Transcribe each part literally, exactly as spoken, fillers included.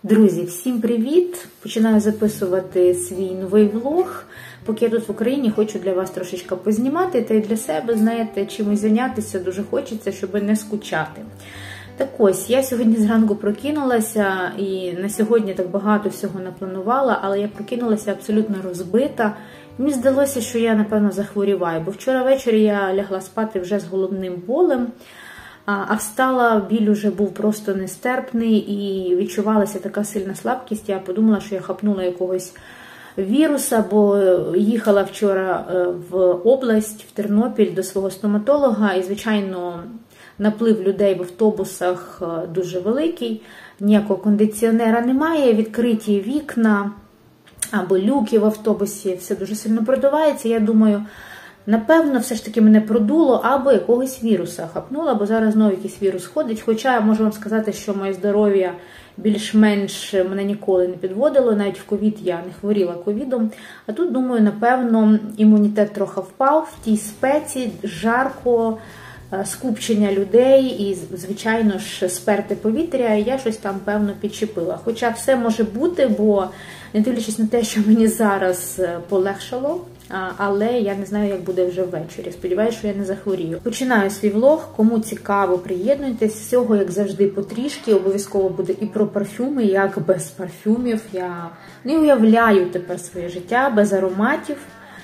Друзі, всім привіт! Починаю записувати свій новий влог. Поки я тут в Україні, хочу для вас трошечки познімати, та й для себе, знаєте, чимось зайнятися дуже хочеться, щоб не скучати. Так ось, я сьогодні зранку прокинулася, і на сьогодні так багато всього напланувала, але я прокинулася абсолютно розбита. Мені здалося, що я, напевно, захворіваю, бо вчора ввечері я лягла спати вже з головним болем, а встала, біль уже був просто нестерпний і відчувалася така сильна слабкість. Я подумала, що я хапнула якогось віруса, бо їхала вчора в область, в Тернопіль до свого стоматолога і, звичайно, наплив людей в автобусах дуже великий, ніякого кондиціонера немає, відкриті вікна або люки в автобусі, все дуже сильно продувається. Я думаю, напевно, все ж таки мене продуло або якогось віруса хапнула, бо зараз знову якийсь вірус ходить. Хоча я можу вам сказати, що моє здоров'я більш-менш мене ніколи не підводило, навіть в ковід я не хворіла ковідом. А тут, думаю, напевно, імунітет трохи впав в тій спеці, жарко, скупчення людей і, звичайно ж, сперте повітря, і я щось там, певно, підчепила. Хоча все може бути, бо не дивлячись на те, що мені зараз полегшало, але я не знаю, як буде вже ввечері. Сподіваюся, що я не захворію. Починаю свій влог. Кому цікаво, приєднуйтесь. Всього, як завжди, потрішки. Обов'язково буде і про парфюми, як без парфюмів. Я не уявляю тепер своє життя без ароматів.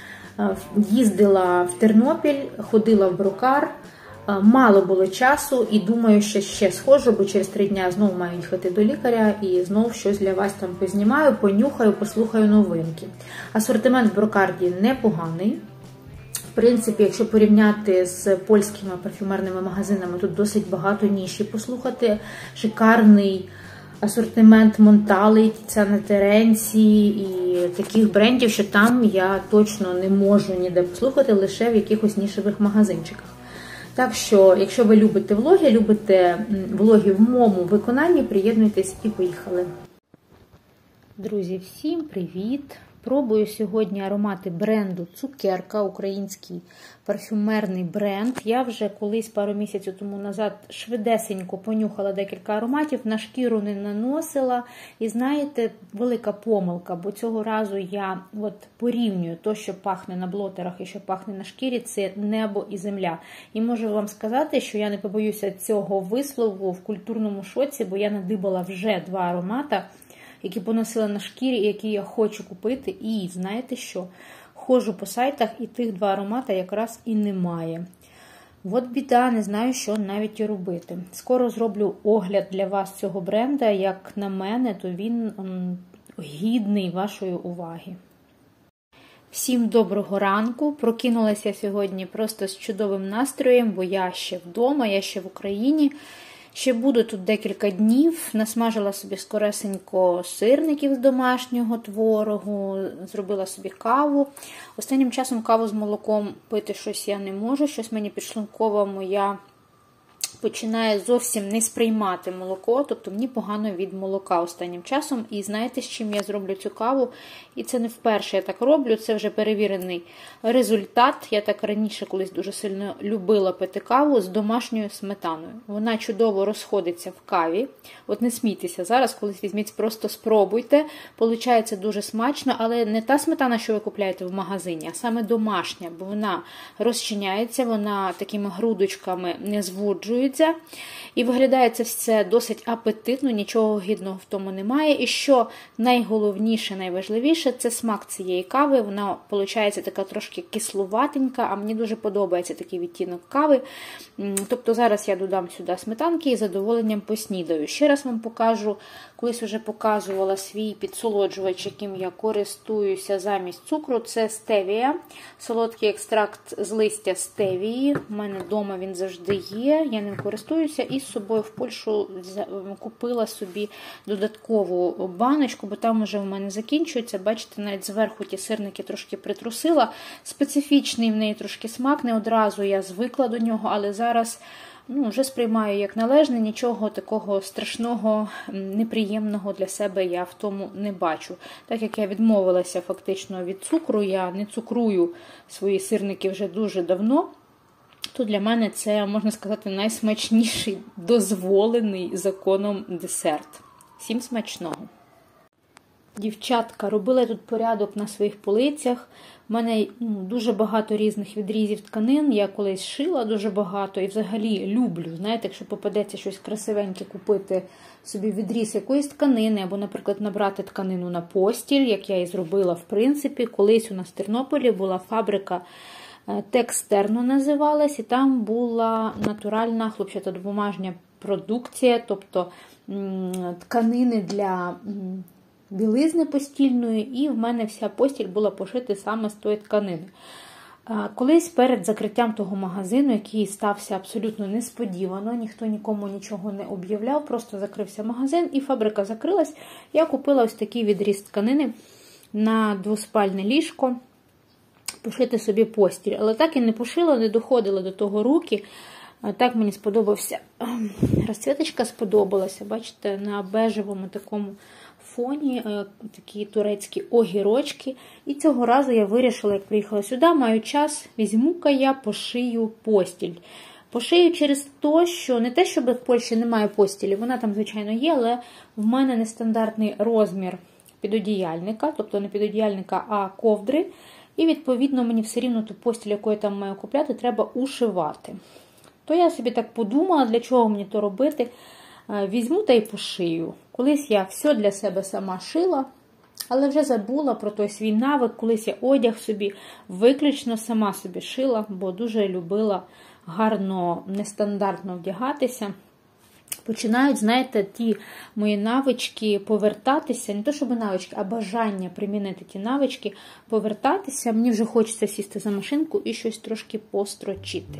Їздила в Тернопіль, ходила в Брокар. Мало було часу і думаю, що ще схожу, бо через три дня знову маю їхати до лікаря і знову щось для вас там познімаю, понюхаю, послухаю новинки. Асортимент в Брокарді непоганий. В принципі, якщо порівняти з польськими парфюмерними магазинами, тут досить багато ніші послухати. Шикарний асортимент Монтали, Тіціана Теренці і таких брендів, що там я точно не можу ніде послухати, лише в якихось нішевих магазинчиках. Так що, якщо ви любите влоги, любите влоги в моєму виконанні, приєднуйтесь і поїхали. Друзі, всім привіт! Пробую сьогодні аромати бренду Цукерка, український парфюмерний бренд. Я вже колись пару місяців тому назад швидесенько понюхала декілька ароматів, на шкіру не наносила. І знаєте, велика помилка, бо цього разу я от порівнюю то, що пахне на блотерах і що пахне на шкірі, це небо і земля. І можу вам сказати, що я не побоюся цього вислову в культурному шоці, бо я надибала вже два аромата, які поносила на шкірі, і які я хочу купити. І знаєте що? Ходжу по сайтах, і тих два аромата якраз і немає. От біда, не знаю, що навіть і робити. Скоро зроблю огляд для вас цього бренда. Як на мене, то він м, гідний вашої уваги. Всім доброго ранку. Прокинулася сьогодні просто з чудовим настроєм, бо я ще вдома, я ще в Україні. Ще буду тут декілька днів, насмажила собі скоресенько сирників з домашнього творогу, зробила собі каву. Останнім часом каву з молоком пити щось я не можу, щось мені підшлункова моя починає зовсім не сприймати молоко, тобто мені погано від молока останнім часом. І знаєте, з чим я зроблю цю каву? І це не вперше я так роблю, це вже перевірений результат. Я так раніше колись дуже сильно любила пити каву з домашньою сметаною. Вона чудово розходиться в каві. От не смійтеся, зараз колись візьміть, просто спробуйте. Получається дуже смачно, але не та сметана, що ви купляєте в магазині, а саме домашня, бо вона розчиняється, вона такими грудочками не звуджується. І виглядає це все досить апетитно, нічого гідного в тому немає. І що найголовніше, найважливіше, це смак цієї кави. Вона, виходить, така трошки кислуватенька, а мені дуже подобається такий відтінок кави. Тобто зараз я додам сюди сметанки і з задоволенням поснідаю. Ще раз вам покажу, колись вже показувала свій підсолоджувач, яким я користуюся замість цукру. Це стевія, солодкий екстракт з листя стевії. У мене вдома він завжди є, я ним користуюся. І з собою в Польщу купила собі додаткову баночку, бо там вже в мене закінчується. Бачите, навіть зверху ті сирники трошки притрусила. Специфічний в неї трошки смак, не одразу я звикла до нього, але зараз ну, вже сприймаю як належне, нічого такого страшного, неприємного для себе я в тому не бачу. Так як я відмовилася фактично від цукру, я не цукрую свої сирники вже дуже давно, то для мене це, можна сказати, найсмачніший дозволений законом десерт. Всім смачного! Дівчатка, робила тут порядок на своїх полицях. У мене ну, дуже багато різних відрізів тканин. Я колись шила дуже багато і взагалі люблю, знаєте, якщо попадеться щось красивеньке, купити собі відріз якоїсь тканини, або, наприклад, набрати тканину на постіль, як я і зробила, в принципі. Колись у нас в Тернополі була фабрика Текстерно називалась, і там була натуральна хлопчатобумажня продукція, тобто тканини для білизни постільної, і в мене вся постіль була пошита саме з тої тканини. Колись перед закриттям того магазину, який стався абсолютно несподівано, ніхто нікому нічого не об'являв, просто закрився магазин і фабрика закрилась, я купила ось такий відріз тканини на двоспальне ліжко, пошити собі постіль. Але так і не пошила, не доходила до того руки. Так мені сподобався. Розцвіточка сподобалася, бачите, на бежевому такому фоні, такі турецькі огірочки. І цього разу я вирішила, як приїхала сюди, маю час, візьму-ка я пошию постіль. Пошию через те, що не те, щоб в Польщі немає постілі, вона там, звичайно, є, але в мене нестандартний розмір підодіяльника, тобто не підодіяльника, а ковдри. І, відповідно, мені все рівно ту постіль, яку я там маю купляти, треба ушивати. То я собі так подумала, для чого мені то робити. Візьму та й пошию. Колись я все для себе сама шила, але вже забула про той свій навик. Колись я одяг собі виключно сама собі шила, бо дуже любила гарно, нестандартно вдягатися. Починають, знаєте, ті мої навички повертатися, не то щоб навички, а бажання примінити ті навички, повертатися. Мені вже хочеться сісти за машинку і щось трошки построчити.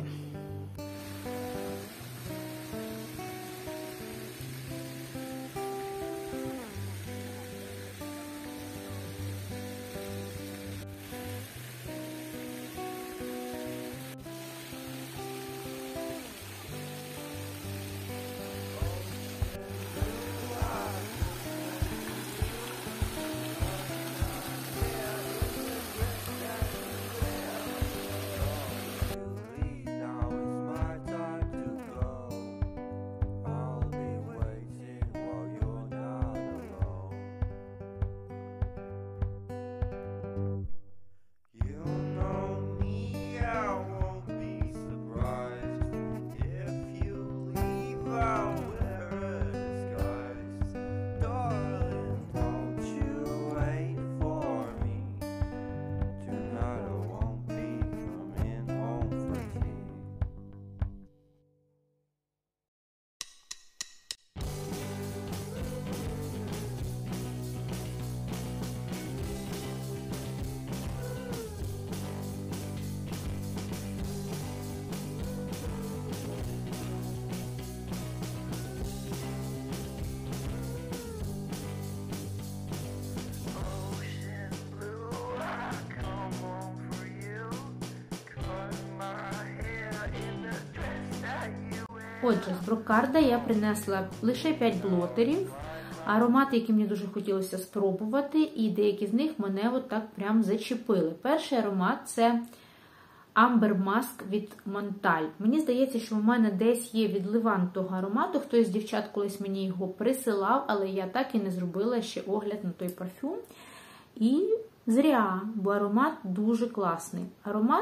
Отже, з Брокарда я принесла лише п'ять блотерів, аромати, які мені дуже хотілося спробувати, і деякі з них мене от так прям зачепили. Перший аромат – це Amber Musk від Монталь. Мені здається, що в мене десь є відливан того аромату, хтось з дівчат колись мені його присилав, але я так і не зробила ще огляд на той парфюм. І зря, бо аромат дуже класний. Аромат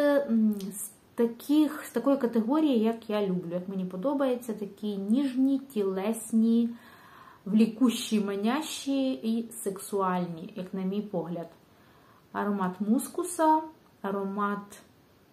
з Таких, з такої категорії, як я люблю, як мені подобається, такі ніжні, тілесні, влікущі, манящі і сексуальні, як на мій погляд. Аромат мускуса, аромат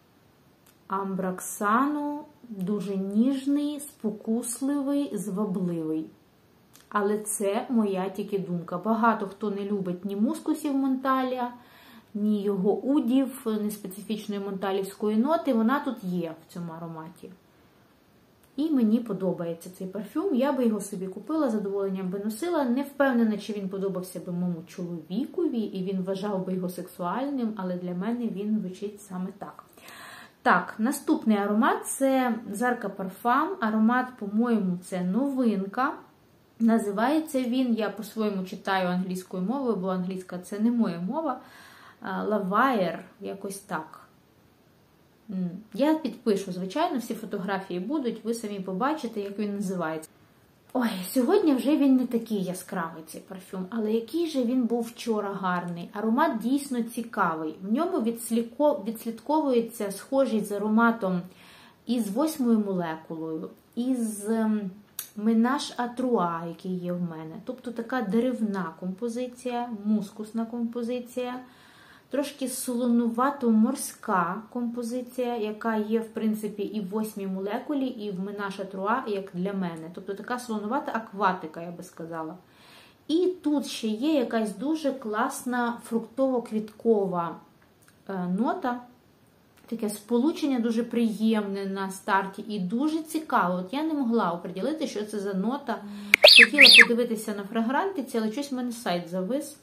амброксану, дуже ніжний, спокусливий, звабливий. Але це моя тільки думка. Багато хто не любить ні мускусів Монталя, ні його удів, ні специфічної монталівської ноти, вона тут є в цьому ароматі. І мені подобається цей парфюм, я би його собі купила, з задоволенням би носила. Не впевнена, чи він подобався би моєму чоловікові, і він вважав би його сексуальним, але для мене він звучить саме так. Так, наступний аромат – це Zarka Parfum. Аромат, по-моєму, це новинка. Називається він, я по-своєму читаю англійською мовою, бо англійська – це не моя мова. Лаваєр, якось так. Я підпишу, звичайно, всі фотографії будуть, ви самі побачите, як він називається. Ой, сьогодні вже він не такий яскравий, цей парфюм, але який же він був вчора гарний. Аромат дійсно цікавий. В ньому відслідковується схожість з ароматом із восьмою молекулою, із Менаж а Труа, який є в мене. Тобто така деревна композиція, мускусна композиція, трошки солонувато-морська композиція, яка є, в принципі, і в восьмій молекулі, і в Менаж а Труа, як для мене. Тобто така солонувата акватика, я би сказала. І тут ще є якась дуже класна фруктово-квіткова нота. Таке сполучення дуже приємне на старті і дуже цікаво. От я не могла оприділити, що це за нота. Хотіла подивитися на фрагрантиці, але щось в мене сайт завис.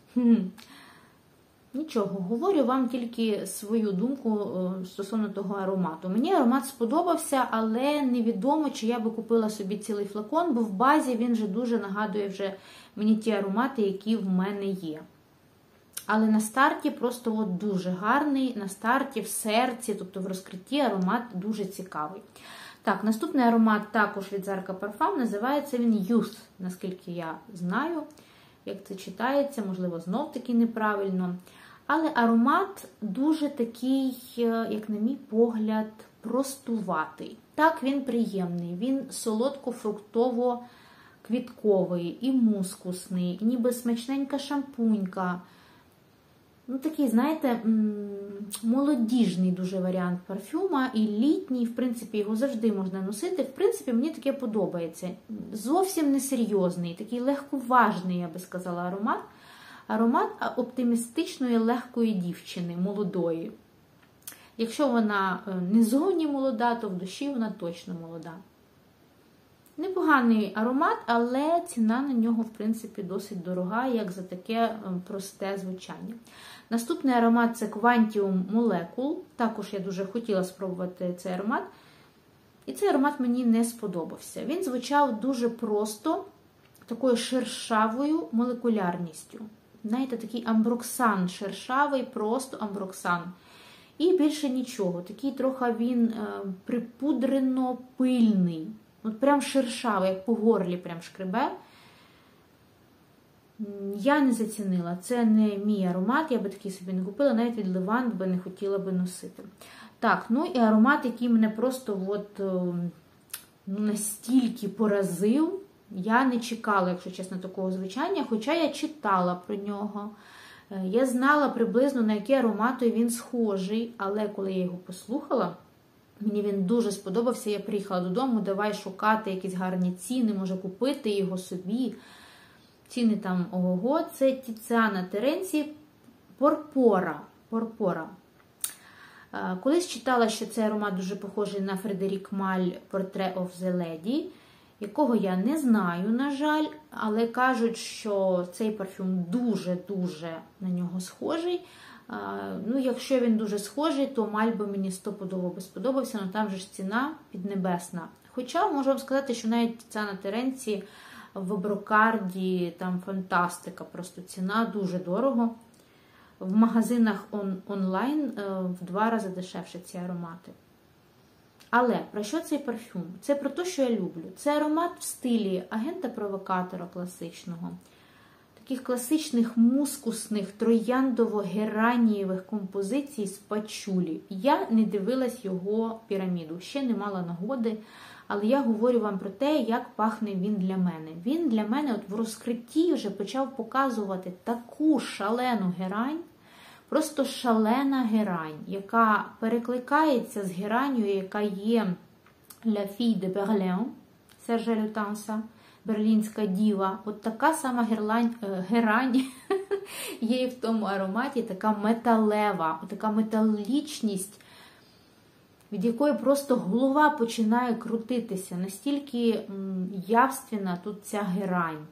Нічого, говорю вам тільки свою думку стосовно того аромату. Мені аромат сподобався, але невідомо, чи я би купила собі цілий флакон, бо в базі він вже дуже нагадує вже мені ті аромати, які в мене є. Але на старті просто от дуже гарний, на старті, в серці, тобто в розкритті аромат дуже цікавий. Так, наступний аромат також від Zarka Parfum, називається він Youth, наскільки я знаю, як це читається, можливо, знов-таки неправильно. Але аромат дуже такий, як на мій погляд, простуватий. Так, він приємний, він солодко-фруктово-квітковий і мускусний, ніби смачненька шампунька. Ну, такий, знаєте, молодіжний дуже варіант парфюма і літній, в принципі, його завжди можна носити. В принципі, мені таке подобається. Зовсім несерйозний, такий легковажний, я би сказала, аромат. Аромат оптимістичної, легкої дівчини, молодої. Якщо вона не зовні молода, то в душі вона точно молода. Непоганий аромат, але ціна на нього, в принципі, досить дорога, як за таке просте звучання. Наступний аромат – це Quantium Molecule. Також я дуже хотіла спробувати цей аромат. І цей аромат мені не сподобався. Він звучав дуже просто, такою шершавою молекулярністю. Знаєте, такий амброксан шершавий, просто амброксан. І більше нічого. Такий трохи він припудрено-пильний. От прям шершавий, як по горлі прям шкребе. Я не зацінила. Це не мій аромат, я би такий собі не купила, навіть від Levant би не хотіла би носити. Так, ну і аромат, який мене просто от, ну, настільки поразив. Я не чекала, якщо чесно, такого звучання, хоча я читала про нього. Я знала приблизно, на які аромати він схожий, але коли я його послухала, мені він дуже сподобався. Я приїхала додому, давай шукати якісь гарні ціни, може купити його собі. Ціни там ого-го. Це Тіціана Теренці Порпора. Порпора. Колись читала, що цей аромат дуже похожий на Фредерік Маль Portrait of the Lady, якого я не знаю, на жаль, але кажуть, що цей парфюм дуже-дуже на нього схожий. Ну, якщо він дуже схожий, то Маль би мені стопудово би сподобався, але там же ж ціна піднебесна. Хоча, можу вам сказати, що навіть Тіціана Теренці в Брокарді, там фантастика, просто ціна дуже дорого. В магазинах он, онлайн в два рази дешевше ці аромати. Але про що цей парфюм? Це про те, що я люблю. Це аромат в стилі агента-провокатора класичного. Таких класичних мускусних трояндово-геранієвих композицій з пачулі. Я не дивилась його піраміду, ще не мала нагоди, але я говорю вам про те, як пахне він для мене. Він для мене от в розкритті вже почав показувати таку шалену герань, просто шалена герань, яка перекликається з геранью, яка є La Fille de Berlin, Сержа Лютанса, берлінська діва. От така сама герлань, герань є і в тому ароматі, така металева, така металічність, від якої просто голова починає крутитися. Настільки явственна тут ця герань.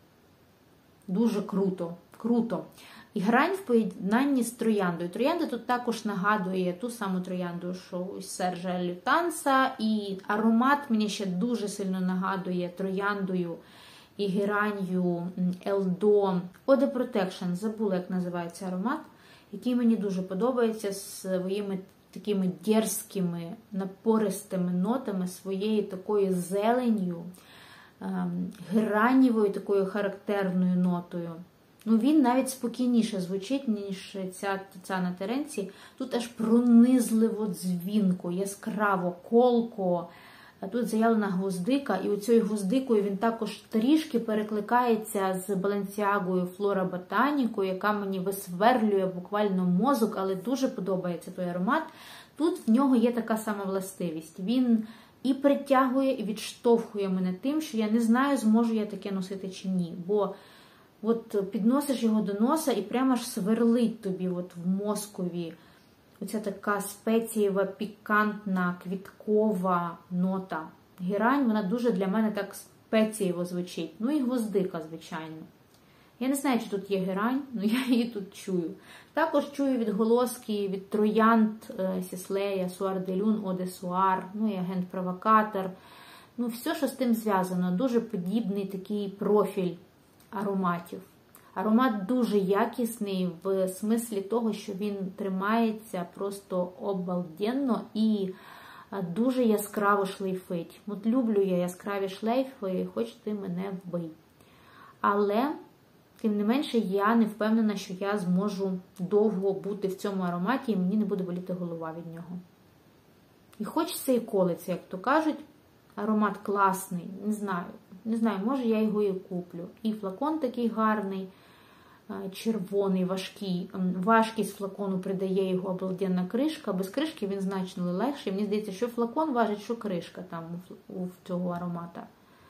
Дуже круто, круто. І грань в поєднанні з трояндою. Троянда тут також нагадує ту саму троянду, що у Сержа Лютанса. І аромат мені ще дуже сильно нагадує трояндою і геранью Елдо. Eau de Protection, забула, як називається аромат, який мені дуже подобається своїми такими дерзкими, напористими нотами, своєю такою зеленью, геранєвою такою характерною нотою. Ну, він навіть спокійніше звучить, ніж ця Тіціана Теренці. Тут аж пронизливо дзвінко, яскраво, колко. Тут заявлена гвоздика, і оцією гвоздикою він також трішки перекликається з Баленсіагою Флора Ботаніко, яка мені висверлює буквально мозок, але дуже подобається той аромат. Тут в нього є така сама властивість. Він і притягує, і відштовхує мене тим, що я не знаю, зможу я таке носити чи ні. Бо от підносиш його до носа і прямо аж сверлить тобі от в мозкові. Оця така спецієва, пікантна, квіткова нота. Герань, вона дуже для мене так спецієво звучить. Ну і гвоздика, звичайно. Я не знаю, чи тут є герань, але я її тут чую. Також чую відголоски від троянд Сіслея, Суар де Люн, Оде Суар, ну і агент-провокатор. Ну, все, що з тим зв'язано. Дуже подібний такий профіль ароматів. Аромат дуже якісний в смислі того, що він тримається просто обалденно і дуже яскраво шлейфить. От люблю я яскраві шлейфи, хоч ти мене вбий. Але, тим не менше, я не впевнена, що я зможу довго бути в цьому ароматі і мені не буде боліти голова від нього. І хочеться і колиться, як то кажуть. Аромат класний, не знаю. Не знаю, може я його і куплю. І флакон такий гарний, червоний, важкий. Важкість флакону придає його обалденна кришка. Без кришки він значно легший. Мені здається, що флакон важить, що кришка там у цього аромата.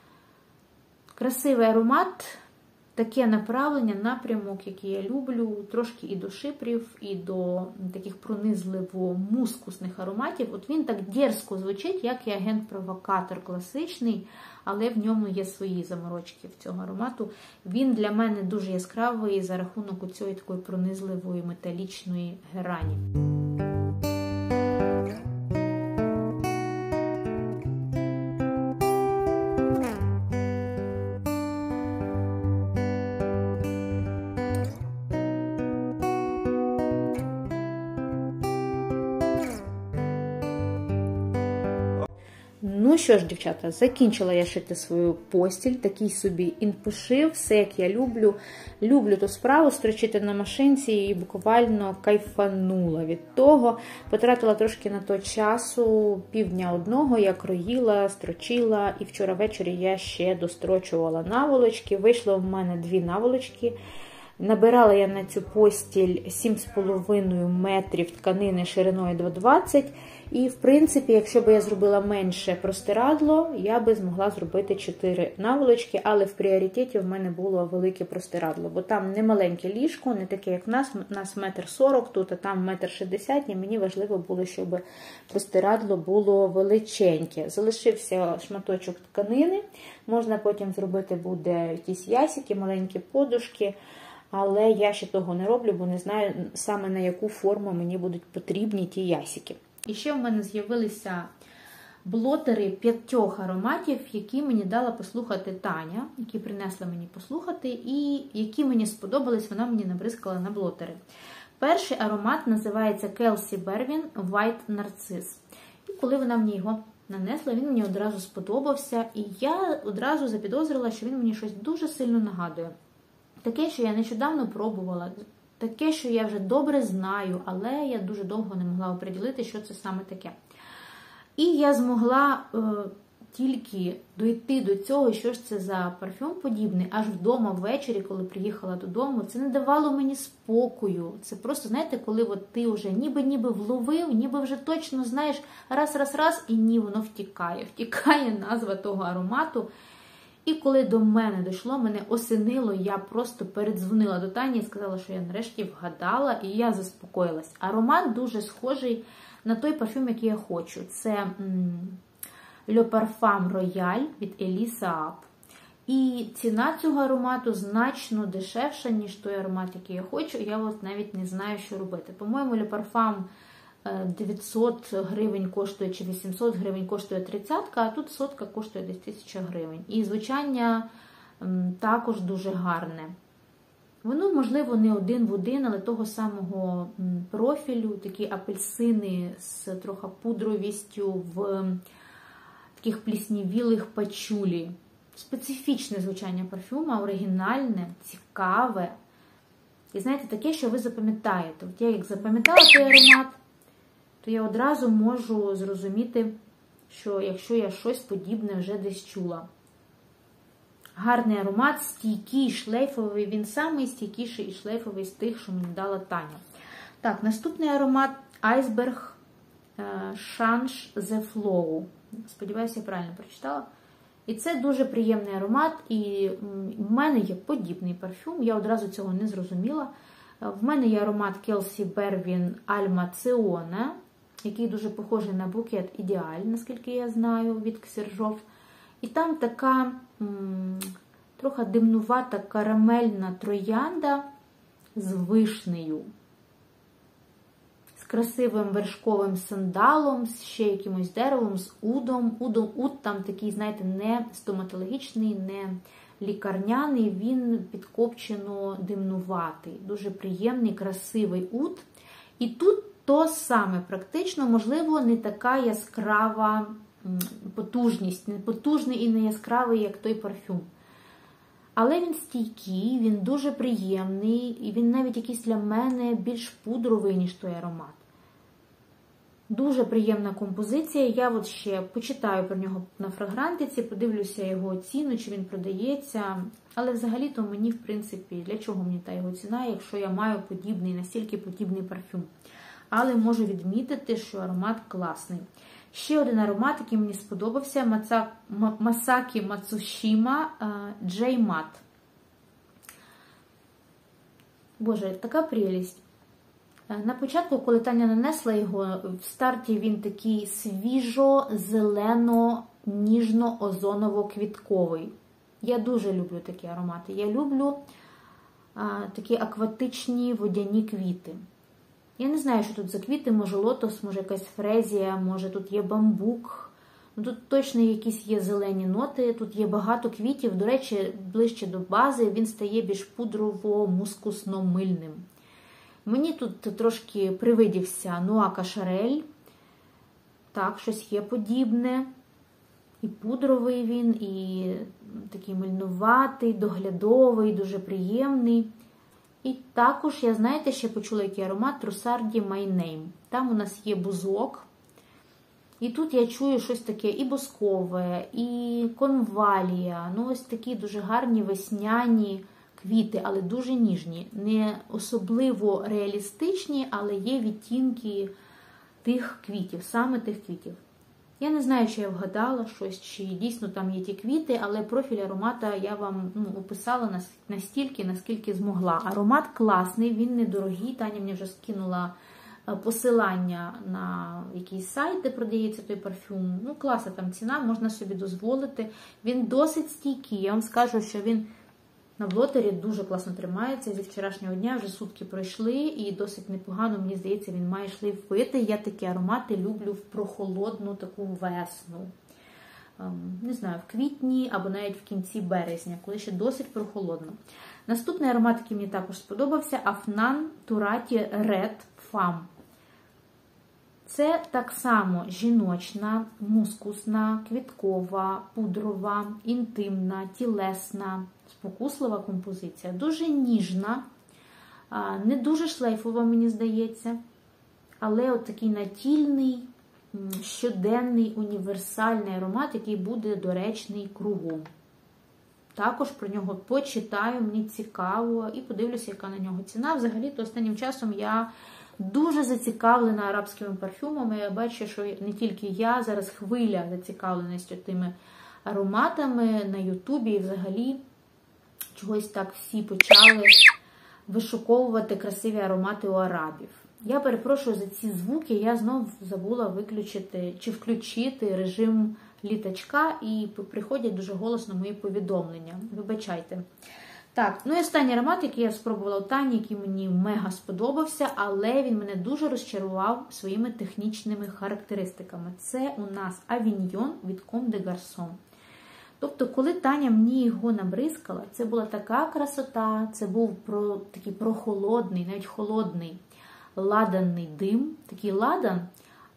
Красивий аромат, таке направлення, напрямок, який я люблю. Трошки і до шипрів, і до таких пронизливо-мускусних ароматів. От він так дерзко звучить, як і агент-провокатор класичний, але в ньому є свої заморочки в цього аромату. Він для мене дуже яскравий за рахунок цієї такої пронизливої металічної герані. Ну що ж, дівчата, закінчила я шити свою постіль, такий собі інпошив, все як я люблю. Люблю ту справу, строчити на машинці і буквально кайфанула від того. Потратила трошки на то часу, півдня одного, я кроїла, строчила, і вчора ввечері я ще дострочувала наволочки. Вийшло в мене дві наволочки. Набирала я на цю постіль сім з половиною метрів тканини шириною два двадцять. І, в принципі, якщо б я зробила менше простирадло, я би змогла зробити чотири наволочки, але в пріоритеті в мене було велике простирадло, бо там не маленьке ліжко, не таке, як в нас, у нас метр сорок тут, а там метр шістдесят, і мені важливо було, щоб простирадло було величеньке. Залишився шматочок тканини, можна потім зробити буде якісь ясики, маленькі подушки, але я ще того не роблю, бо не знаю саме на яку форму мені будуть потрібні ті ясики. І ще в мене з'явилися блотери п'ятьох ароматів, які мені дала послухати Таня, які принесла мені послухати, і які мені сподобались, вона мені набризкала на блотери. Перший аромат називається Kelsey Berwin White Narcisse. І коли вона мені його нанесла, він мені одразу сподобався, і я одразу запідозрила, що він мені щось дуже сильно нагадує. Таке, що я нещодавно пробувала, таке, що я вже добре знаю, але я дуже довго не могла оприділити, що це саме таке. І я змогла е, тільки дойти до цього, що ж це за парфюм подібний, аж вдома ввечері, коли приїхала додому. Це не давало мені спокою. Це просто, знаєте, коли от ти вже ніби-ніби вловив, ніби вже точно знаєш, раз-раз-раз, і ні, воно втікає. Втікає назва того аромату. І коли до мене дійшло, мене осенило, я просто передзвонила до Тані і сказала, що я нарешті вгадала, і я заспокоїлась. Аромат дуже схожий на той парфюм, який я хочу. Це Le Parfum Royal від Elisa Up. І ціна цього аромату значно дешевша, ніж той аромат, який я хочу. Я от навіть не знаю, що робити. По-моєму, Le Parfum дев'ятсот гривень коштує, чи вісімсот гривень коштує тридцятка, а тут сотка коштує десь тисяча гривень. І звучання також дуже гарне. Воно, можливо, не один в один, але того самого профілю, такі апельсини з трохи пудровістю в таких пліснівілих пачулі. специфічне звучання парфюма, оригінальне, цікаве. І знаєте, таке, що ви запам'ятаєте. От я як запам'ятала той аромат, то я одразу можу зрозуміти, що якщо я щось подібне вже десь чула. Гарний аромат, стійкий, шлейфовий. Він самий стійкіший і шлейфовий з тих, що мені дала Таня. Так, наступний аромат Iceberg Change the Flow. Сподіваюся, я правильно прочитала. І це дуже приємний аромат, і в мене є подібний парфюм, я одразу цього не зрозуміла. В мене є аромат Kelsey Berwin Alma Cione, який дуже похожий на букет Ідеаль, наскільки я знаю, від Xerjoff. І там така м, трохи димнувата карамельна троянда з вишнею, з красивим вершковим сандалом, з ще якимось деревом, з удом. Удом, уд там такий, знаєте, не стоматологічний, не лікарняний, він підкопчено димнуватий. Дуже приємний, красивий уд. І тут то саме, практично, можливо, не така яскрава потужність, не потужний і не яскравий, як той парфюм. Але він стійкий, він дуже приємний, і він навіть якийсь для мене більш пудровий, ніж той аромат. Дуже приємна композиція. Я от ще почитаю про нього на фрагрантиці, подивлюся його ціну, чи він продається. Але взагалі-то мені, в принципі, для чого мені та його ціна, якщо я маю подібний, настільки подібний парфюм. Але можу відмітити, що аромат класний. Ще один аромат, який мені сподобався, Масакі Мацушіма J Matte. Боже, така прелість. На початку, коли Таня нанесла його, в старті він такий свіжо-зелено-ніжно-озоново-квітковий. Я дуже люблю такі аромати. Я люблю а, такі акватичні водяні квіти. Я не знаю, що тут за квіти, може лотос, може якась фрезія, може тут є бамбук. Тут точно якісь є зелені ноти, тут є багато квітів. До речі, ближче до бази він стає більш пудрово-мускусно-мильним. Мені тут трошки привидівся Нуа Кашарель. Так, щось є подібне. І пудровий він, і такий мильнуватий, доглядовий, дуже приємний. І також, я, знаєте, ще почула, який аромат Trussardi My Name. Там у нас є бузок. І тут я чую щось таке і бузкове, і конвалія. Ну, ось такі дуже гарні весняні квіти, але дуже ніжні. Не особливо реалістичні, але є відтінки тих квітів, саме тих квітів. Я не знаю, чи я вгадала щось, чи дійсно там є ті квіти, але профіль аромата я вам ну, описала настільки, наскільки змогла. Аромат класний, він недорогий. Таня мені вже скинула посилання на якийсь сайт, де продається той парфюм. Ну, класна там ціна, можна собі дозволити. Він досить стійкий. Я вам скажу, що він на блотері дуже класно тримається. Зі вчорашнього дня вже сутки пройшли і досить непогано, мені здається, він має шлейфити. Я такі аромати люблю в прохолодну таку весну. Не знаю, в квітні або навіть в кінці березня, коли ще досить прохолодно. Наступний аромат, який мені також сподобався, Afnan Turati Red Femme. Це так само жіночна, мускусна, квіткова, пудрова, інтимна, тілесна, спокуслива композиція. Дуже ніжна, не дуже шлейфова, мені здається, але от такий натільний, щоденний, універсальний аромат, який буде доречний кругом. Також про нього почитаю, мені цікаво, і подивлюся, яка на нього ціна. Взагалі-то останнім часом я дуже зацікавлена арабськими парфюмами. Я бачу, що не тільки я, зараз хвиля зацікавленості тими ароматами на Ютубі. І взагалі чогось так всі почали вишуковувати красиві аромати у арабів. Я перепрошую за ці звуки, я знову забула виключити чи включити режим літачка, і приходять дуже голосно мої повідомлення. Вибачайте. Так, ну і останній аромат, який я спробувала у Тані, який мені мега сподобався, але він мене дуже розчарував своїми технічними характеристиками. Це у нас Avignon від Comme des Garçons. Тобто, коли Таня мені його набризкала, це була така красота, це був про, такий прохолодний, навіть холодний ладанний дим, такий ладан,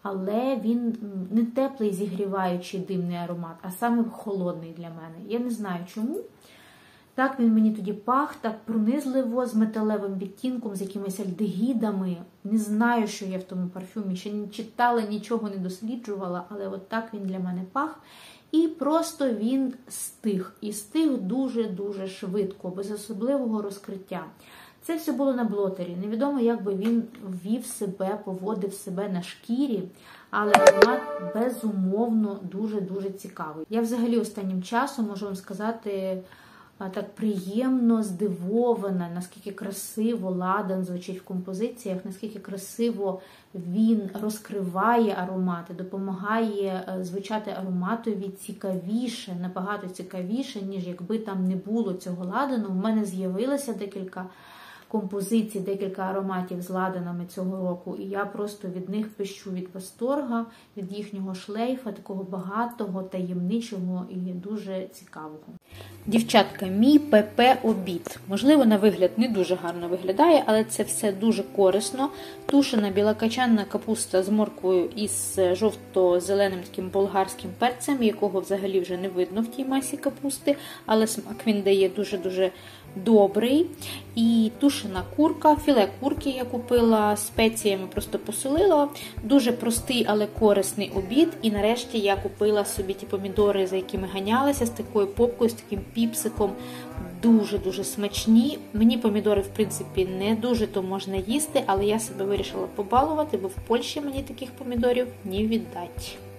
але він не теплий, зігріваючий димний аромат, а саме холодний для мене. Я не знаю чому. Так він мені тоді пах, так пронизливо, з металевим відтінком, з якимись альдегідами. Не знаю, що є в тому парфюмі, ще не читала, нічого не досліджувала, але от так він для мене пах. І просто він стих. І стих дуже-дуже швидко, без особливого розкриття. Це все було на блотері. Невідомо, як би він ввів себе, поводив себе на шкірі, але аромат безумовно дуже-дуже цікавий. Я взагалі останнім часом, можу вам сказати, так приємно здивована, наскільки красиво ладан звучить в композиціях, наскільки красиво він розкриває аромати, допомагає звучати ароматові цікавіше, набагато цікавіше, ніж якби там не було цього ладану. У мене з'явилося декілька композицій, декілька ароматів з ладанами цього року, і я просто від них пищу від восторга, від їхнього шлейфа, такого багатого, таємничого і дуже цікавого. Дівчатка, мій ПП-обід. Можливо, на вигляд не дуже гарно виглядає, але це все дуже корисно. Тушена білокачанна капуста з морквою і з жовто-зеленим таким болгарським перцем, якого взагалі вже не видно в тій масі капусти, але смак він дає дуже-дуже добрий. І тушена курка, філе курки я купила, спеціями просто посолила. Дуже простий, але корисний обід. І нарешті я купила собі ті помідори, за якими ганялася, з такою попкою, з таким піпсиком. Дуже-дуже смачні. Мені помідори, в принципі, не дуже то можна їсти, але я себе вирішила побалувати, бо в Польщі мені таких помідорів не віддать.